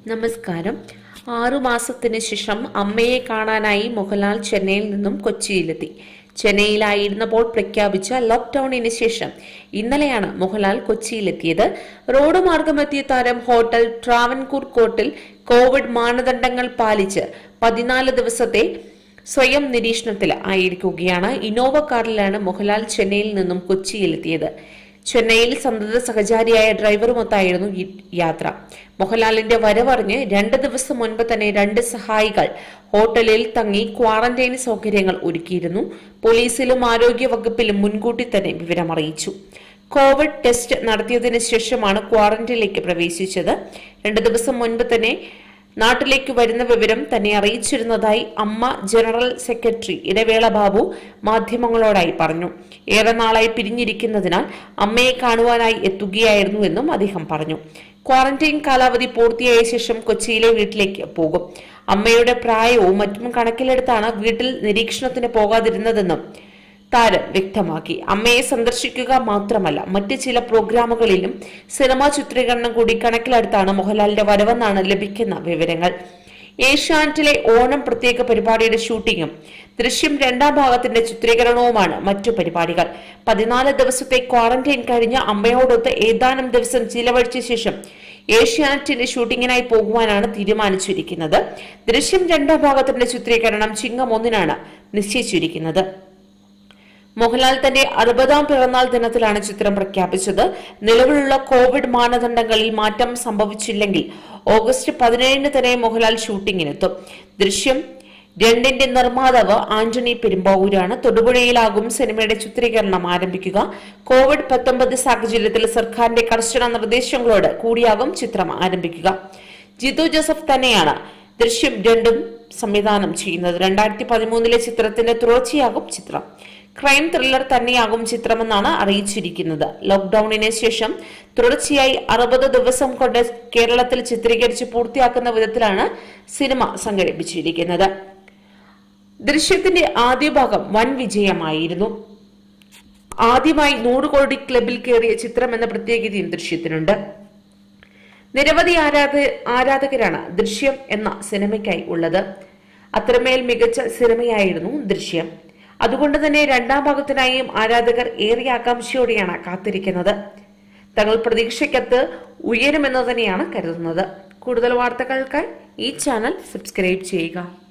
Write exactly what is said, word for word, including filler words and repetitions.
നമസ്കാരം. ആറു മാസത്തിന് ശേഷം അമ്മയെ കാണാനായി മോഹൻലാൽ ചെന്നൈയിൽ നിന്നും കൊച്ചിയിലെത്തി. ചെന്നൈയിലായിരുന്നപ്പോൾ പ്രഖ്യാപിച്ച ലോക്ക്ഡൌണിന് ശേഷം ഇന്നലെയാണ് മോഹൻലാൽ കൊച്ചിയിലെത്തിയത്. റോഡ് മാർഗമെത്തിയ താരം ഹോട്ടൽ ട്രാവൻകൂർ കോർട്ടിൽ കോവിഡ് മാനദണ്ഡങ്ങൾ പാലിച്ച് പതിനാല് ദിവസത്തെ സ്വയം നിരീക്ഷണത്തിൽ ആയിരിക്കുകയാണ്. ഇന്നോവ കാറിലാണ് മോഹൻലാൽ ചെന്നൈയിൽ നിന്നും കൊച്ചിയിലെത്തിയത്. ചെന്നൈയിൽ സന്തത സഹചാരിയായ ഡ്രൈവറുമൊത്തായിരുന്നു ഈ യാത്ര. മോഹൻലാലിന്റെ വരവറിഞ്ഞ് രണ്ട് ദിവസം മുൻപ് തന്നെ രണ്ട് സഹായികൾ ഹോട്ടലിൽ തങ്ങി ക്വാറന്റൈൻ സൗകര്യങ്ങൾ ഒരുക്കിയിരുന്നു. പോലീസിലും ആരോഗ്യ വകുപ്പിലും മുൻകൂട്ടി തന്നെ വിവരമറിയിച്ചു. കോവിഡ് ടെസ്റ്റ് നടത്തിയതിനു ശേഷമാണ് ക്വാറന്റൈനിലേക്ക് പ്രവേശിച്ചത്. രണ്ടു ദിവസം മുൻപ് തന്നെ നാട്ടിലേക്ക് വരുന്ന വിവരം തന്നെ അറിയിച്ചിരുന്നതായി അമ്മ ജനറൽ സെക്രട്ടറി ഇടവേള ബാബു മാധ്യമങ്ങളോടായി പറഞ്ഞു. ഏറെ നാളായി പിരിഞ്ഞിരിക്കുന്നതിനാൽ അമ്മയെ കാണുവാനായി എത്തുകയായിരുന്നുവെന്നും അദ്ദേഹം പറഞ്ഞു. ക്വാറന്റൈൻ കാലാവധി പൂർത്തിയായ ശേഷം കൊച്ചിയിലെ വീട്ടിലേക്ക് പോകും. അമ്മയുടെ പ്രായവും മറ്റും കണക്കിലെടുത്താണ് വീട്ടിൽ നിരീക്ഷണത്തിന് പോകാതിരുന്നതെന്നും താരം വ്യക്തമാക്കി. അമ്മയെ സന്ദർശിക്കുക മാത്രമല്ല, മറ്റ് ചില പ്രോഗ്രാമുകളിലും സിനിമാ ചിത്രീകരണം കൂടി കണക്കിലെടുത്താണ് മോഹൻലാലിന്റെ വരവെന്നാണ് ലഭിക്കുന്ന വിവരങ്ങൾ. ഏഷ്യാനെറ്റിലെ ഓണം പ്രത്യേക പരിപാടിയുടെ ഷൂട്ടിങ്ങും ദൃശ്യം രണ്ടാം ഭാഗത്തിന്റെ ചിത്രീകരണവുമാണ് മറ്റു പരിപാടികൾ. പതിനാല് ദിവസത്തെ ക്വാറന്റൈൻ കഴിഞ്ഞ അമ്മയോടൊത്ത് ഏതാനും ദിവസം ചിലവഴിച്ച ശേഷം ഏഷ്യാനെറ്റിന്റെ ഷൂട്ടിങ്ങിനായി പോകുവാനാണ് തീരുമാനിച്ചിരിക്കുന്നത്. ദൃശ്യം രണ്ടാം ഭാഗത്തിന്റെ ചിത്രീകരണം ചിങ്ങം ഒന്നിനാണ് നിശ്ചയിച്ചിരിക്കുന്നത്. മോഹൻലാൽ തന്റെ അറുപതാം പിറന്നാൾ ദിനത്തിലാണ് ചിത്രം പ്രഖ്യാപിച്ചത്. നിലവിലുള്ള കോവിഡ് മാനദണ്ഡങ്ങളിൽ മാറ്റം സംഭവിച്ചില്ലെങ്കിൽ ഓഗസ്റ്റ് പതിനേഴിന് തന്നെ മോഹൻലാൽ ഷൂട്ടിങ്ങിനെത്തും. ദൃശ്യം രണ്ടിന്റെ നിർമ്മാതാവ് ആന്റണി പെരുമ്പാവൂരാണ്. തൊടുപുഴയിലാകും സിനിമയുടെ ചിത്രീകരണം ആരംഭിക്കുക. കോവിഡ് പത്തൊമ്പത് സാഹചര്യത്തിൽ സർക്കാരിന്റെ കർശന നിർദ്ദേശങ്ങളോട് കൂടിയാകും ചിത്രം ആരംഭിക്കുക. ജിത്തു ജോസഫ് തന്നെയാണ് ദൃശ്യം രണ്ടും സംവിധാനം ചെയ്യുന്നത്. രണ്ടായിരത്തി പതിമൂന്നിലെ ചിത്രത്തിന്റെ തുടർച്ചയാകും ചിത്രം. ക്രൈം ത്രില്ലർ തന്നെയാകും ചിത്രമെന്നാണ് അറിയിച്ചിരിക്കുന്നത്. ലോക്ക്ഡൌണിന് ശേഷം തുടർച്ചയായി അറുപത് ദിവസം കൊണ്ട് കേരളത്തിൽ ചിത്രീകരിച്ച് പൂർത്തിയാക്കുന്ന വിധത്തിലാണ് സിനിമ സംഘടിപ്പിച്ചിരിക്കുന്നത്. ദൃശ്യത്തിന്റെ ആദ്യ ഭാഗം വൻ വിജയമായിരുന്നു. ആദ്യമായി നൂറ് കോടി ക്ലബിൽ കയറിയ ചിത്രം എന്ന പ്രത്യേകതയും ദൃശ്യത്തിനുണ്ട്. നിരവധി ആരാധ ആരാധകരാണ് ദൃശ്യം എന്ന സിനിമയ്ക്കായി ഉള്ളത്. അത്രമേൽ മികച്ച സിനിമയായിരുന്നു ദൃശ്യം. അതുകൊണ്ട് തന്നെ രണ്ടാം ഭാഗത്തിനായും ആരാധകർ ഏറെ ആകാംക്ഷയോടെയാണ് കാത്തിരിക്കുന്നത്. തങ്ങൾ പ്രതീക്ഷയ്ക്കത്ത് ഉയരുമെന്ന് തന്നെയാണ് കരുതുന്നത്. കൂടുതൽ വാർത്തകൾക്കായി ഈ ചാനൽ സബ്സ്ക്രൈബ് ചെയ്യുക.